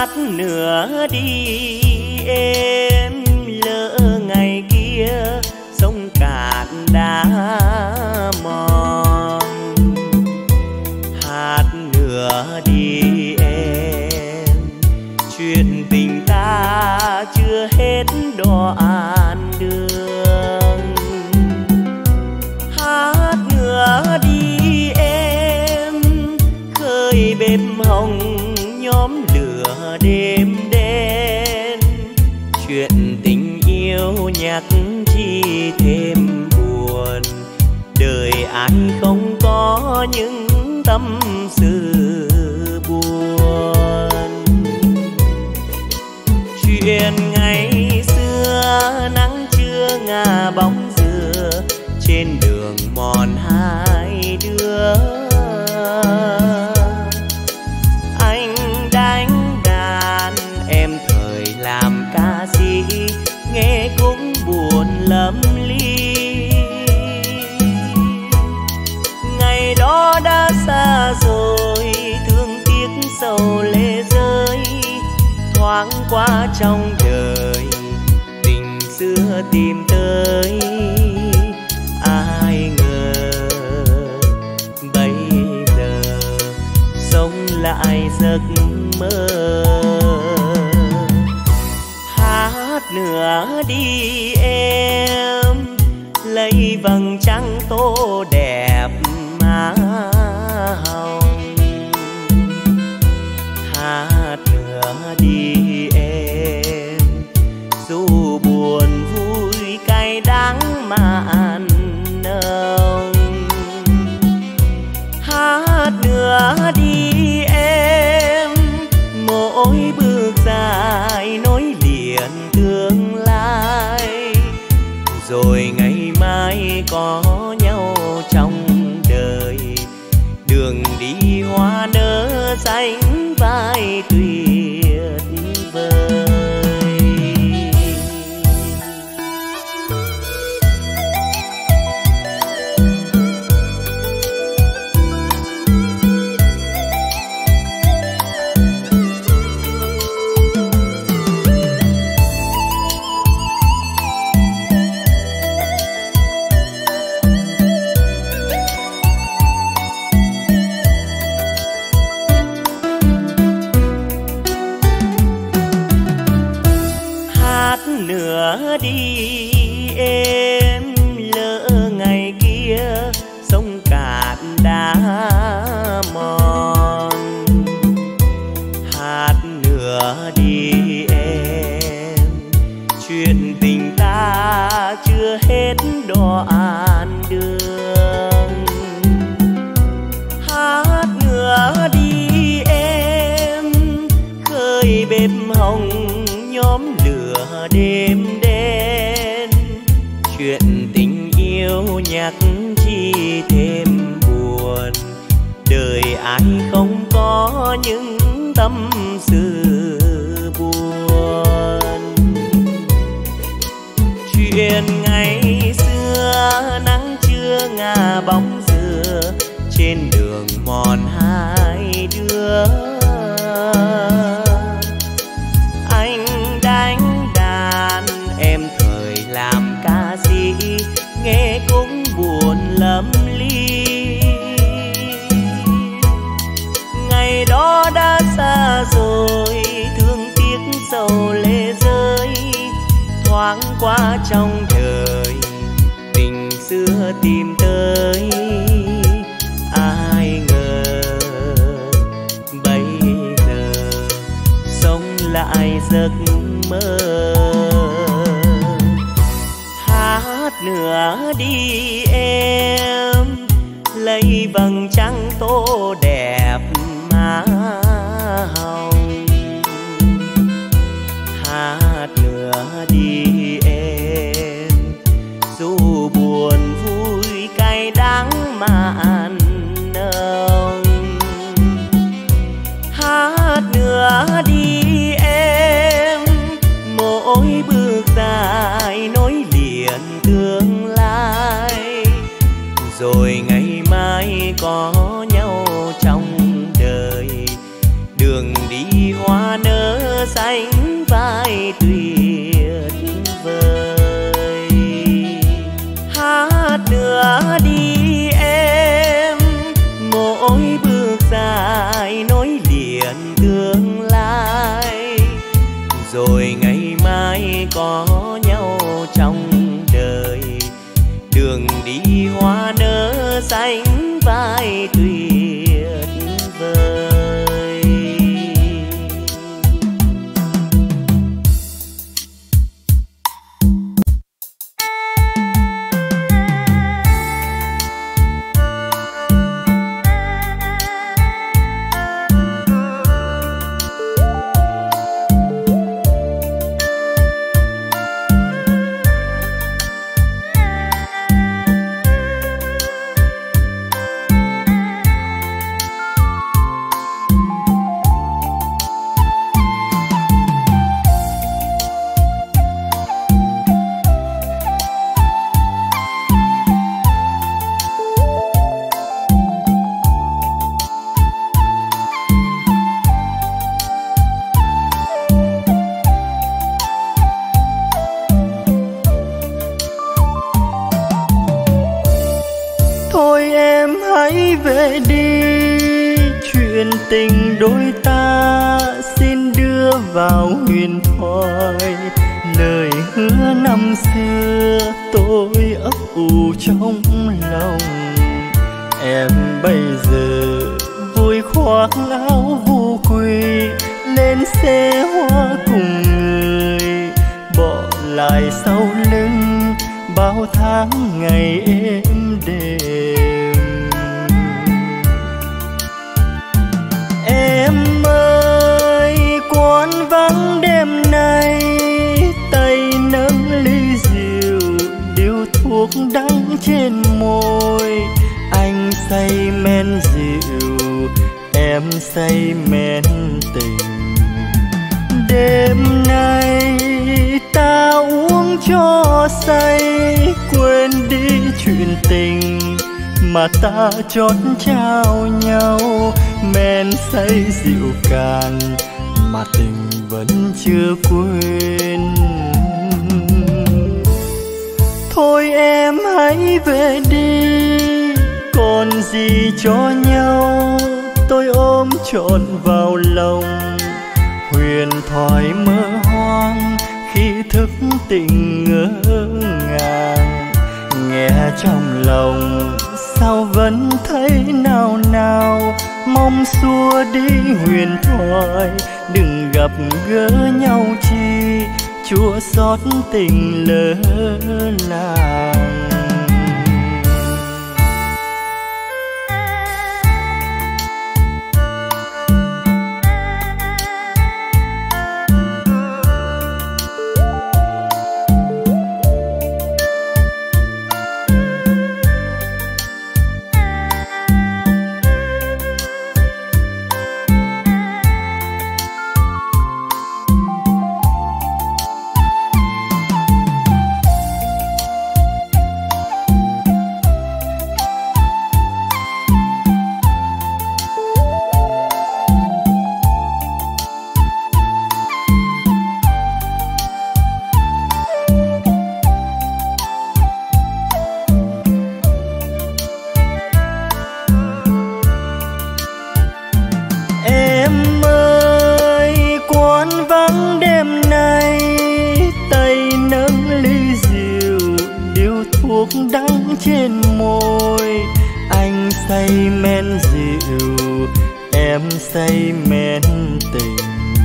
nữa đi em, lỡ ngày kia sông cạn đã mòn. Hát nữa đi em, chuyện tình ta chưa hết đoạn đường. Hát nữa đi em, khơi bếp hồng nhóm lửa đêm đen. Chuyện tình yêu nhắc chi thêm buồn, đời ai không có những tâm sự buồn. Chuyện ngày xưa nắng trưa ngả bóng dừa, trên đường mòn hai đứa. Anh đánh đàn, em thời làm ca sĩ, nghe cũng buồn lắm ly. Ngày đó đã xa rồi, thương tiếc sầu lệ rơi, thoáng qua trong đời tình xưa tìm tới. Ai ngờ bây giờ sống lại giấc mơ. Hát nữa đi em, lấy vầng trăng tô đẹp má hồng. Hát nữa đi em, dù buồn vui cay đắng mặn nồng. Hát nữa đi em, mỗi bước dài nối liền tương lai. Rồi ngày mai có nhau trong đời, đường đi hoa nở xanh vai tuyệt vời. Nữa đi em, lỡ ngày kia sông cạn đã mòn. Hát nữa đi em, chuyện tình ta chưa hết đoạn đường. Hát nữa đi em, khơi bếp hồng nhóm lửa đêm đen. Chuyện tình yêu nhắc chi thêm buồn, đời ai không có những tâm sự buồn. Chuyện ngày xưa nắng trưa ngả bóng dừa, trên đường mòn hai đứa. Anh đánh đàn, em thời làm ca sĩ, nghe cũng buồn lắm ly. Ngày đó đã xa rồi, thương tiếc sầu lệ rơi, thoáng qua trong đời tình xưa tìm tới. Ai ngờ bây giờ sống lại giấc mơ. Hát nữa đi em, lấy vầng trăng tô đẹp má hồng. Hát nữa đi em, dù buồn vui cay đắng mặn nồng. Hát nữa đi em, mỗi bước dài nối liền tương lai. Rồi ngày mai có nhau trong đời, đường đi hoa nở sánh vai tuyệt vời. Hát nữa đi em, mỗi bước dài nối liền tương lai, rồi ngày mai có nhau trong đời. Đường đi hoa nở sánh vai tuyệt vời. Về đi, chuyện tình đôi ta xin đưa vào huyền thoại. Lời hứa năm xưa tôi ấp ủ trong lòng. Em bây giờ vui khoác áo vu quỳ, lên xe hoa cùng người, bỏ lại sau lưng bao tháng ngày êm đềm. Em ơi, quán vắng đêm nay, tay nâng ly rượu, điếu thuốc đắng trên môi. Anh say men rượu, em say men tình. Đêm nay ta uống cho say, quên đi chuyện tình mà ta chót trao nhau. Men say rượu cạn mà tình vẫn chưa quên. Thôi em hãy về đi, còn gì cho nhau. Tôi ôm trọn vào lòng, huyền thoại mơ hoang khi thức tình ngỡ ngàng. Nghe trong lòng sao vẫn thấy nao nao, mong xua đi huyền thoại. Đừng gặp gỡ nhau chi, chua xót tình lỡ làng. Đắng trên môi, anh say men rượu, em say men tình.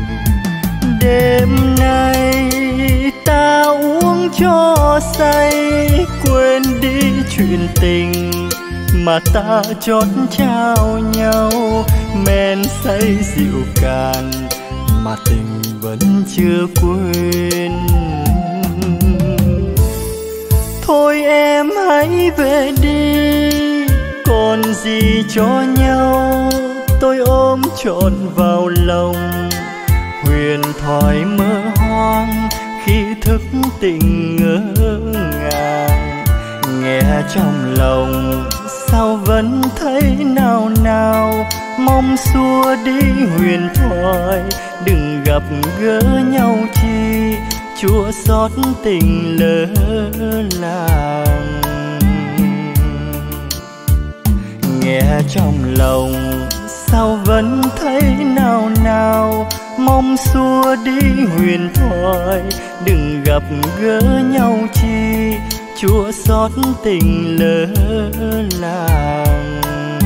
Đêm nay ta uống cho say, quên đi chuyện tình mà ta chót trao nhau. Men say rượu cạn mà tình vẫn chưa quên. Thôi em hãy về đi, còn gì cho nhau. Tôi ôm trọn vào lòng, huyền thoại mơ hoang khi thức tình ngỡ ngàng. Nghe trong lòng sao vẫn thấy nao nao, mong xua đi huyền thoại. Đừng gặp gỡ nhau chi chua xót tình lỡ làng. Nghe trong lòng sao vẫn thấy nao nao, mong xua đi huyền thoại đừng gặp gỡ nhau chi chua xót tình lỡ làng.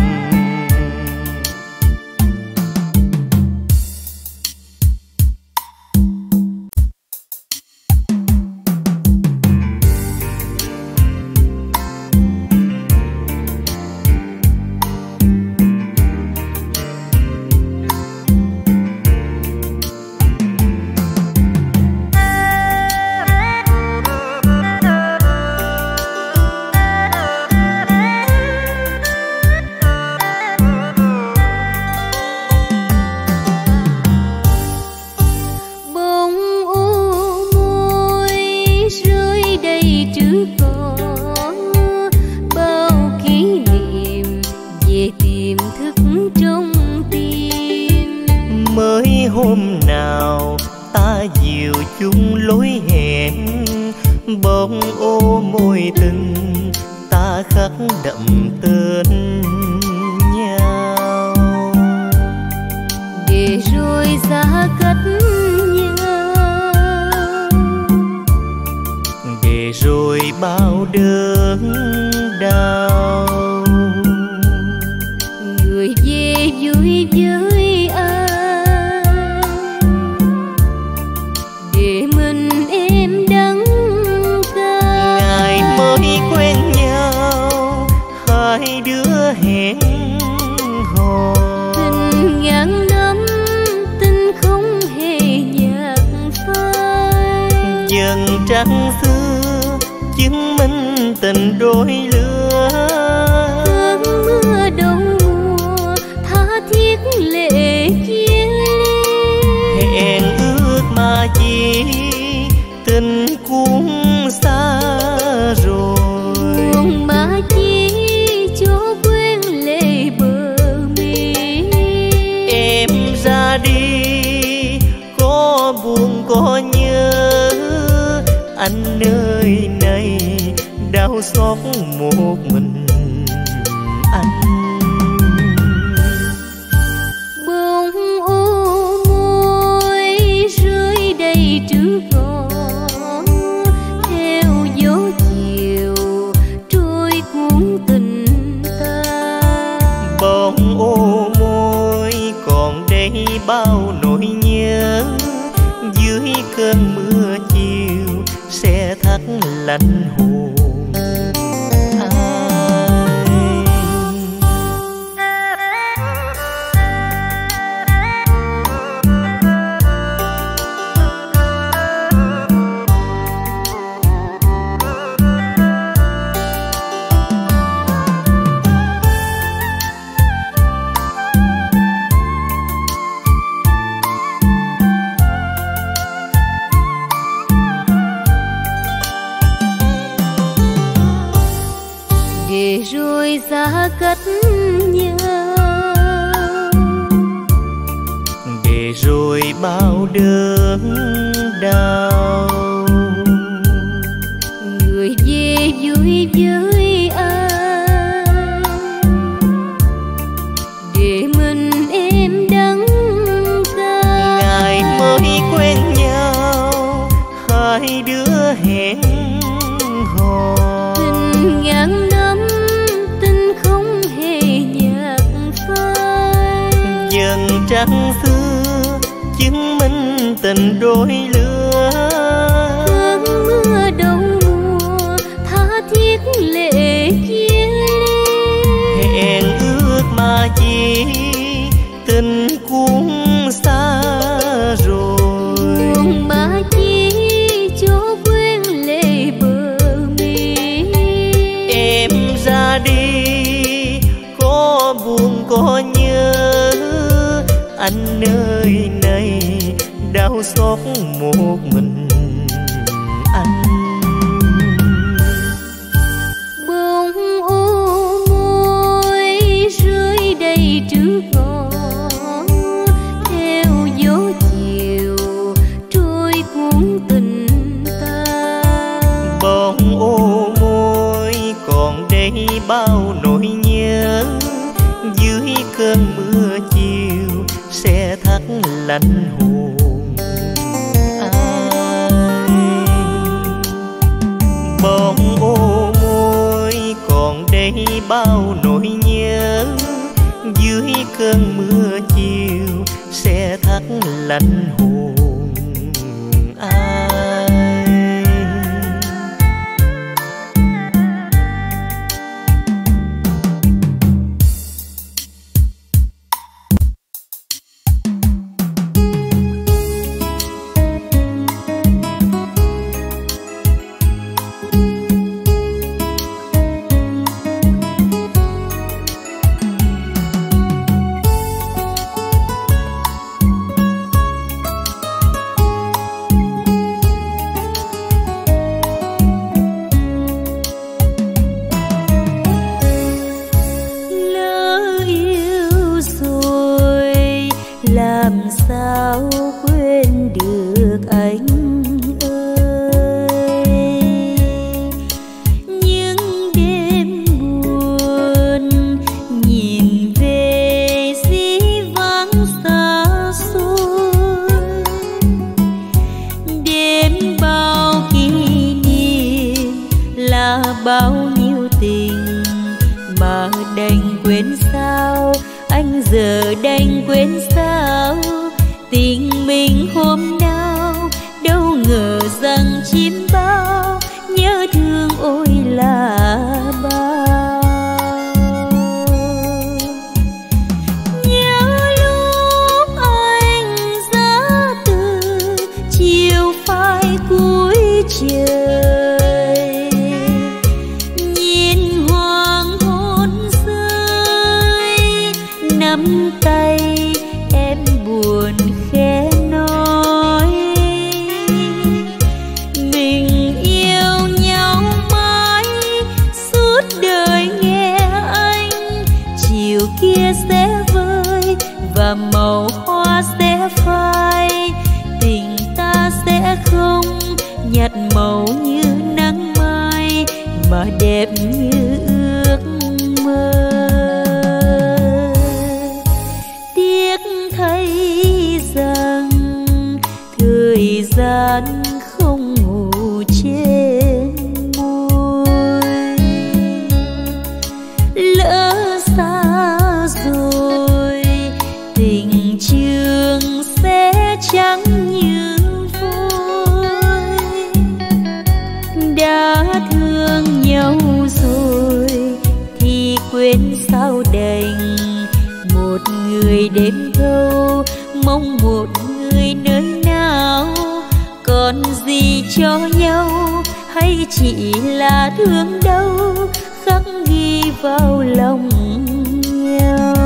Hôm nào ta dìu chung lối hẹn, bông ô môi tình ta khắc đậm tên nhau. Để rồi xa cách nhau, để rồi bao đớn đau. Người về vui với ai để mình em đắng cay. Ngày mới quen nhau hai đứa hẹn hò, tình ngàn năm tình không hề nhạt phai. dần trăng xưa chứng minh tình đôi lứa. Cơn mưa đầu mùa tha thiết lệ chia ly, hẹn ước mà chỉ tình cũng xa rồi. buồn mà chỉ cho quên lệ bờ mi. Em ra đi có buồn có nhớ, anh nơi này đau xót một mình anh. Bông ô môi rơi đầy trước ngõ, theo gió chiều trôi cuốn tình ta. Bông ô môi còn đây bao nỗi nhớ, dưới cơn mưa chiều sẽ thắt lạnh hồn ai. Để rồi xa cách nhau, để rồi bao đớn đau. người về vui với ai để mình em đắng cay. Ngày mới quen nhau hai đứa hẹn hò, tình ngàn năm tình không hề nhạt phai. dần trăng xưa chứng minh tình đôi lứa. Cơn mưa đầu mùa tha thiết lệ chia ly, Hẹn ước mà chỉ tình cũng xa rồi. buồn mà chỉ cho quên lệ bờ mi. Em ra đi có buồn có nhớ, anh nơi này đau xót một mình anh. Bông ô môi rơi đầy trước ngõ, theo gió chiều bao nhiêu tình mà đành quên sao, anh giờ đành quên sao tình mình hôm nào. Đâu ngờ rằng chim bao nhớ thương ôi là bao. Nhớ lúc anh ra từ chiều phai cuối trời, nhìn hoàng hôn rơi nắm tay em buồn khẽ nói mình yêu nhau mãi suốt đời nghe anh. Chiều kia sẽ vơi và màu hoa sẽ phai, tình ta sẽ không nhạt màu như nắng mai mà đẹp như ước mơ. Tiếc thấy rằng thời gian không ngủ trên môi, lỡ xa rồi tình trường sẽ chẳng như vôi. Đã thương nhau rồi thì quên sao đành, một người đêm thâu mong một người nơi nào. Còn gì cho nhau hay chỉ là thương đau khắc ghi vào lòng nhau.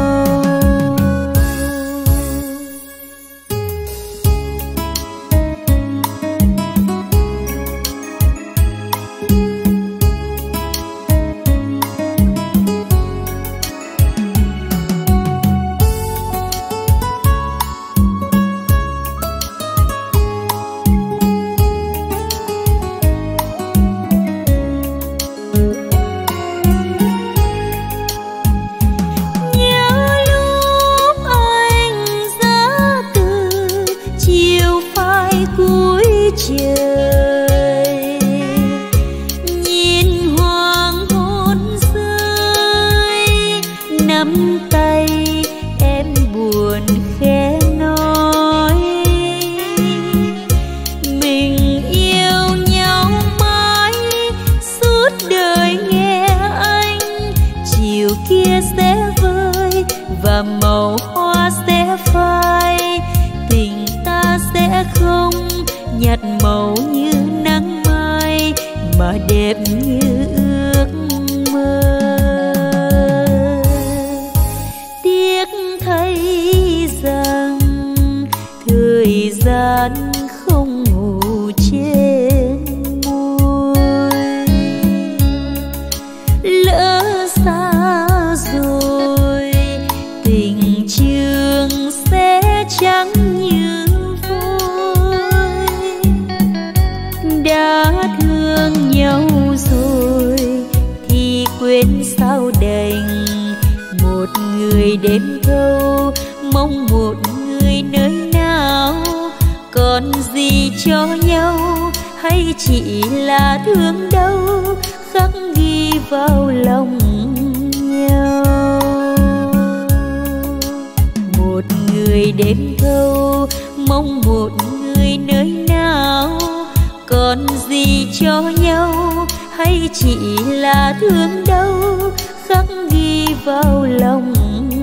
Trời nhìn hoàng hôn rơi nắm tay em buồn khẽ nói mình yêu nhau mãi suốt đời nghe anh. Chiều kia sẽ vơi và màu hoa sẽ phai, tình ta sẽ không nhạt màu như nắng mai mà đẹp như ước mơ. Tiếc thấy rằng thời gian không ngủ trên môi, lỡ xa rồi tình trường sẽ chẳng như đã thương nhau rồi thì quên sao đành, một người đêm thâu mong một người nơi nào. Còn gì cho nhau hay chỉ là thương đau khắc ghi vào lòng nhau. Một người đêm thâu mong một người nơi nào. Còn gì cho nhau hay chỉ là thương đau khắc ghi vào lòng